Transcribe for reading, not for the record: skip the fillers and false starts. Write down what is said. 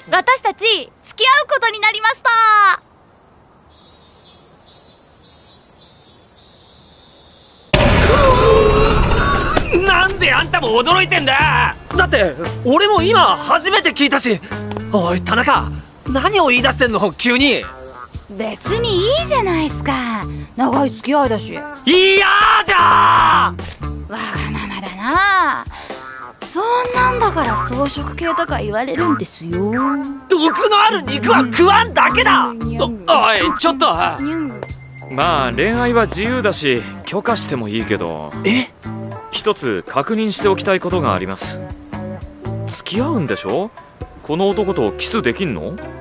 私たち付き合うことになりました。 なんであんたも驚いてんだ。だって俺も今初めて聞いたし。おい田中、何を言い出してんの急に。 別にいいじゃないすか、長い付き合いだし。 嫌じゃー。わがままだな。そんなんだから草食系とか言われるんですよ。 毒のある肉は食わんだけだ。おいちょっと。 まあ恋愛は自由だし許可してもいいけど、一つ確認しておきたいことがあります。付き合うんでしょ？この男とキスできんの？